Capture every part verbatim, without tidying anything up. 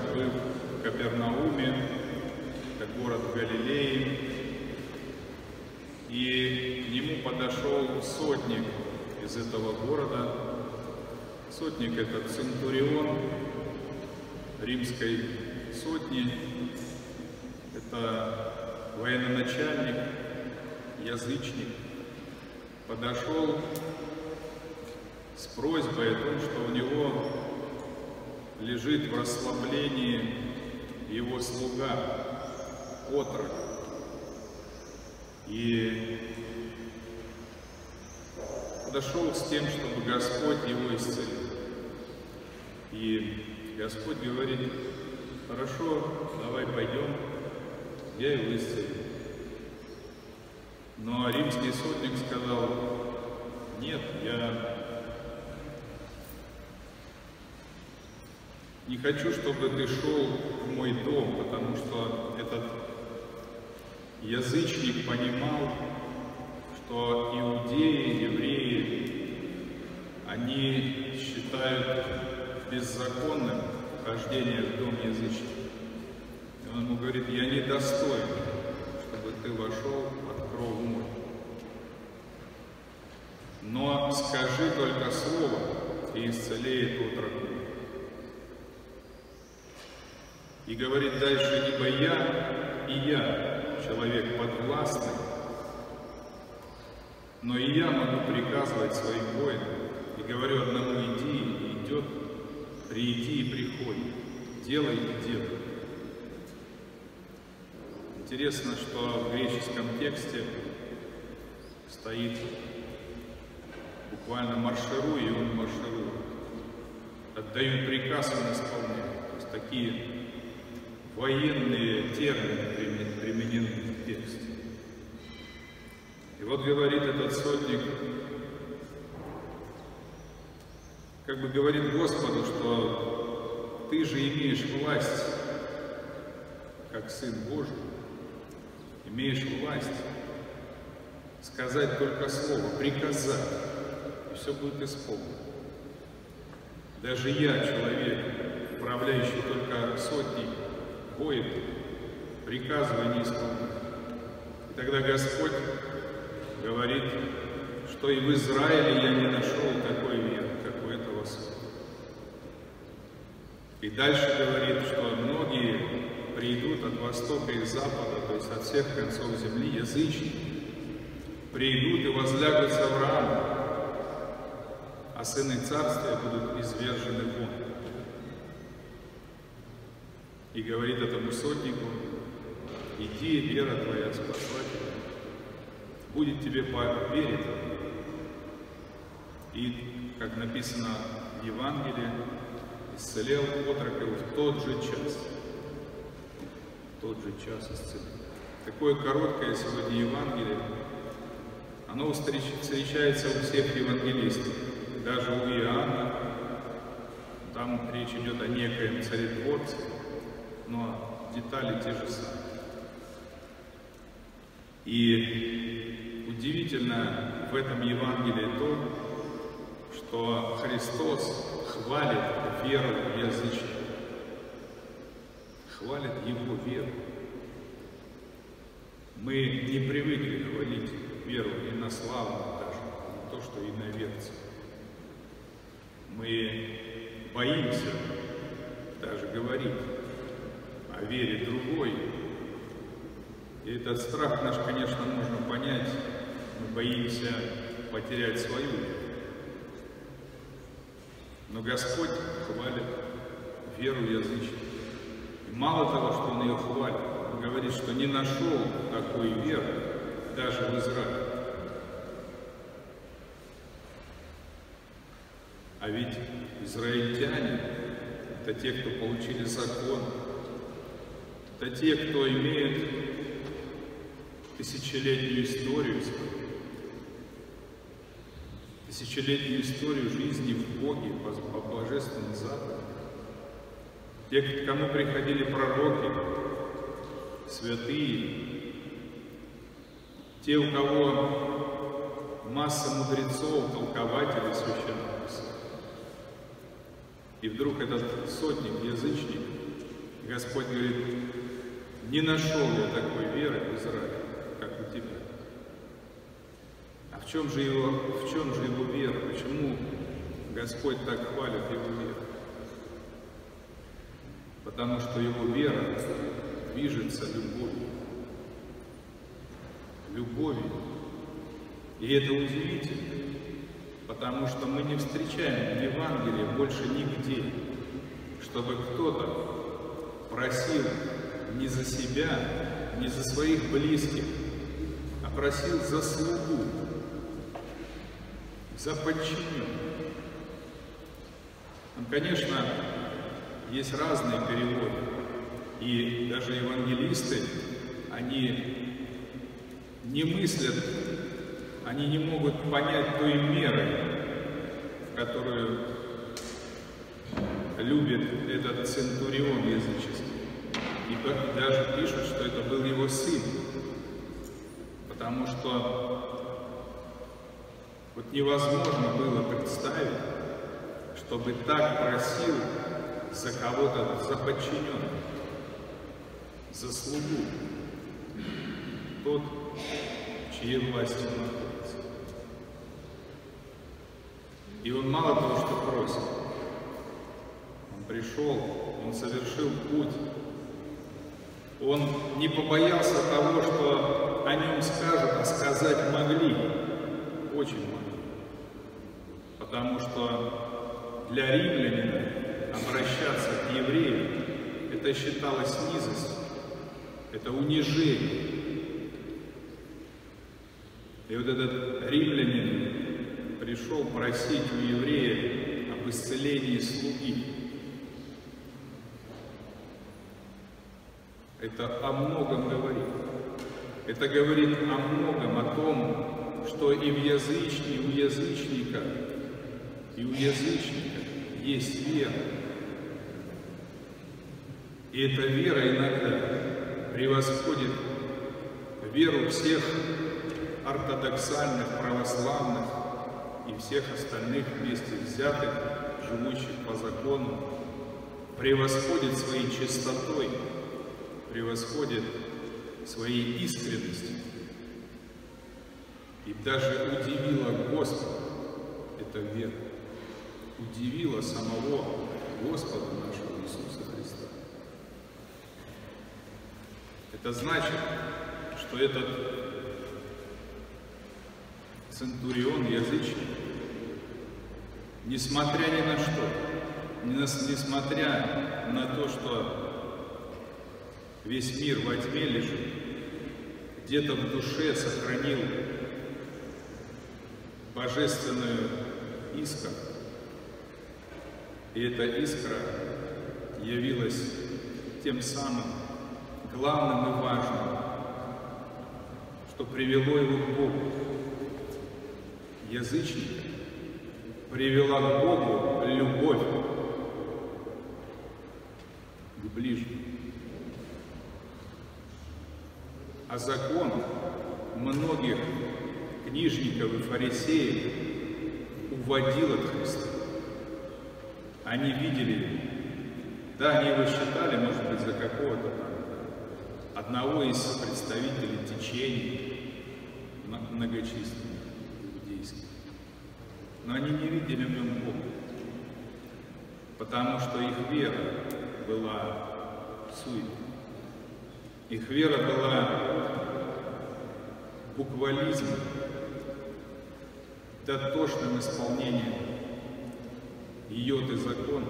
был в Капернауме, это город в Галилее, и к нему подошел сотник из этого города. Сотник — это центурион римской сотни, это военачальник, язычник. Подошел с просьбой о том, что у него лежит в расслаблении его слуга, отрок. И подошел с тем, чтобы Господь его исцелил. И Господь говорит: хорошо, давай пойдем, я его исцелю. Но римский сотник сказал: нет, я не хочу, чтобы ты шел в мой дом, потому что этот язычник понимал, что иудеи, евреи, они считают беззаконным вхождение в дом язычника. И он ему говорит: я не достоин, чтобы ты вошел под кров мой. Но скажи только слово, и исцелеет отрока. И говорит дальше: ибо я, и я, человек подвластный, но и я могу приказывать своим воинам, и говорю одному: иди, и идет, прииди и приходит, делай и делай. Интересно, что в греческом тексте стоит буквально маршируй, и он марширует. Отдают приказ, он исполняет. То есть такие военные термины применены в тексте. И вот говорит этот сотник, как бы говорит Господу, что ты же имеешь власть, как Сын Божий, имеешь власть сказать только слово, приказать, и все будет исполнено. Даже я, человек, управляющий только сотней воинов, приказываю не исполнять. И тогда Господь говорит, что и в Израиле я не нашел такой веры, как у этого сына. И дальше говорит, что многие придут от востока и запада, то есть от всех концов земли, язычники, придут и возлягутся в Авраама, а сыны царствия будут извержены вон. И говорит этому сотнику: иди, вера твоя спасла тебя, будет тебе по вере твоей. И, как написано в Евангелии, исцелел отрока в тот же час. В тот же час исцелил. Такое короткое сегодня Евангелие, оно встречается у всех евангелистов, даже у Иоанна. Там речь идет о некоем царедворце, но детали те же самые. И удивительно в этом Евангелии то, что Христос хвалит веру язычников, хвалит его веру. Мы не привыкли хвалить веру инославную даже, не то, что иноверцев. Мы боимся даже говорить о вере другой. И этот страх наш, конечно, можно понять. Мы боимся потерять свою веру. Но Господь хвалит веру язычников. И мало того, что Он ее хвалит, Он говорит, что не нашел такой веры даже в Израиле. А ведь израильтяне — это те, кто получили закон, это те, кто имеет тысячелетнюю историю свою, тысячелетнюю историю жизни в Боге по, по божественным заповедям. Те, к кому приходили пророки, святые, те, у кого масса мудрецов, толкователей Священного Писания. И вдруг этот сотник, язычник, Господь говорит: не нашел я такой веры в Израиле, как у тебя. А в чем же его, в чем же его вера? Почему Господь так хвалит его веру? Потому что его вера движется любовью. Любовью. И это удивительно, потому что мы не встречаем в Евангелии больше нигде, чтобы кто-то просил не за себя, не за своих близких, а просил за слугу, за подчиненных. Ну, конечно, есть разные переводы, и даже евангелисты, они не мыслят, они не могут понять той меры, в которую любит этот центурион языческий. И даже пишут, что это был его сын, потому что вот невозможно было представить, чтобы так просил за кого-то, за подчиненного, за слугу, тот, в чьей власти он находится. И он мало того, что просит, он пришел, он совершил путь, он не побоялся того, что о нем скажут, а сказать могли, очень могли, потому что для римлянина обращаться к еврею — это считалось низостью, это унижение. И вот этот римлянин пришел просить у еврея об исцелении слуги. Это о многом говорит. Это говорит о многом, о том, что и в язычнике, и у язычника, и у язычника есть вера. И эта вера иногда превосходит веру всех ортодоксальных, православных и всех остальных вместе взятых, живущих по закону, превосходит своей чистотой, превосходит своей искренностью. И даже удивила Господа эта вера, удивила самого Господа нашего Иисуса Христа. Это значит, что этот центурион, язычник, несмотря ни на что, несмотря на то, что весь мир во тьме лежит, где-то в душе сохранил божественную искру. И эта искра явилась тем самым главным и важным, что привело его к Богу. Язычника привела к Богу любовь к ближнему. А закон многих книжников и фарисеев уводил от Христа. Они видели, да, они его считали, может быть, за какого-то там, одного из представителей течений многочисленных иудейских. Но они не видели в нем Бога, потому что их вера была суетной. Их вера была буквализмом, дотошным исполнением йод и закона.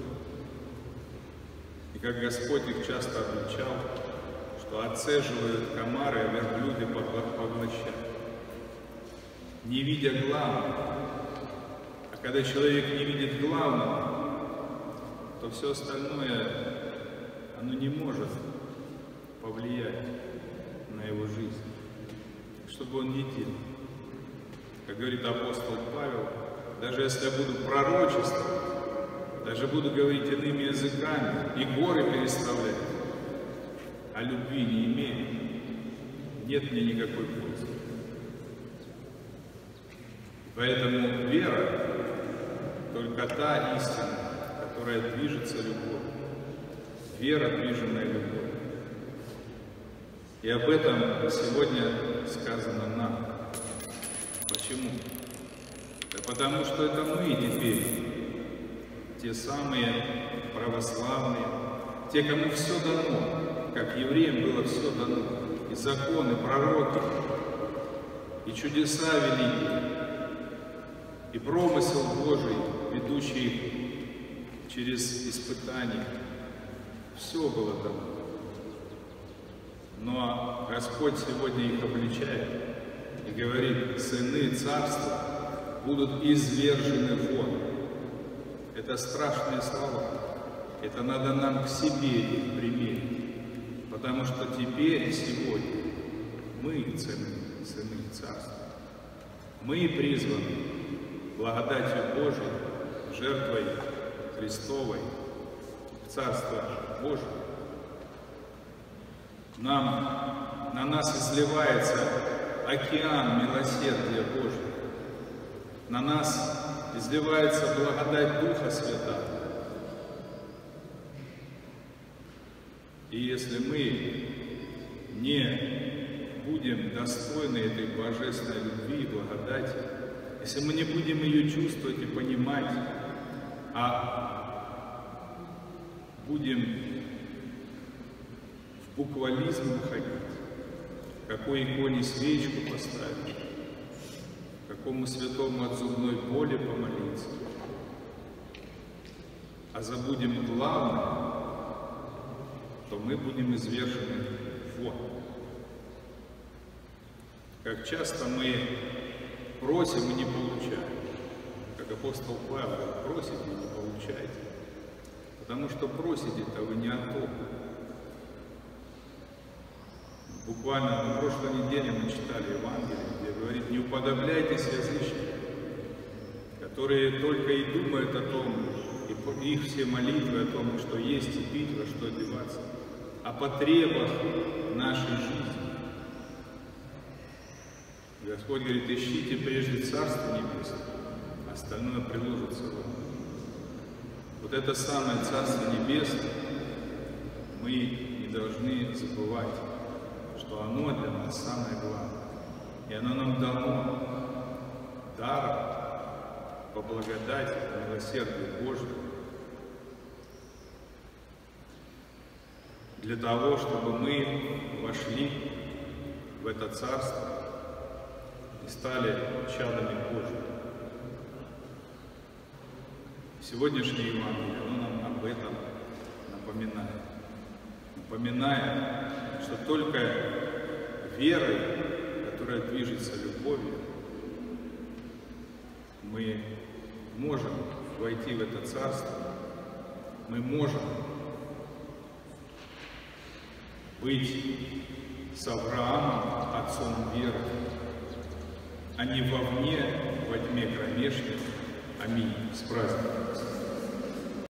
И как Господь их часто обличал, что отцеживают комары, а верблюды поглощают, не видя главного. А когда человек не видит главного, то все остальное, оно не может повлиять на его жизнь, что бы он ни делал. Как говорит апостол Павел, даже если я буду пророчествовать, даже буду говорить иными языками и горы переставлять, а любви не имею, нет мне никакой пользы. Поэтому вера только та истина, которая движется любовью. вера, движимая любовью. И об этом сегодня сказано нам. Почему? Да потому что это мы теперь, те самые православные, те, кому все дано, как евреям было все дано, и законы, пророки, и чудеса великие, и промысел Божий, ведущий их через испытания. Все было дано. Но Господь сегодня их обличает и говорит: сыны царства будут извержены вон. Это страшные слова. Это надо нам к себе их примерить. Потому что теперь, сегодня, мы сыны, сыны царства. Мы призваны благодатью Божией, жертвой Христовой в Царство Божие. Нам, на нас изливается океан милосердия Божьего. На нас изливается благодать Духа Святого. И если мы не будем достойны этой божественной любви и благодати, если мы не будем ее чувствовать и понимать, а будем в буквализм уходить, какой иконе свечку поставить, какому святому от зубной боли помолиться, а забудем главное, то мы будем извержены вон. Как часто мы просим и не получаем. Как апостол Павел: просите и не получаете. Потому что просите-то вы не о том. Буквально на прошлой неделе мы читали Евангелие, где говорит: не уподобляйтесь язычникам, которые только и думают о том, и их все молитвы о том, что есть и пить, во что одеваться, о потребах нашей жизни. Господь говорит: ищите прежде Царство Небесное, остальное приложится вам. Вот это самое Царство Небесное мы не должны забывать, что оно для нас самое главное. И оно нам дано даром, по благодати, по милосердию Божьему, для того, чтобы мы вошли в это Царство и стали чадами Божьими. Сегодняшнее Евангелие, оно нам об этом напоминает. Напоминает, что только верой, которая движется любовью, мы можем войти в это Царство, мы можем быть с Авраамом, отцом веры, а не вовне, во тьме кромешной. Аминь. С праздником.